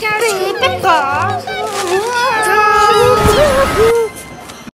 สีเป็นก่อ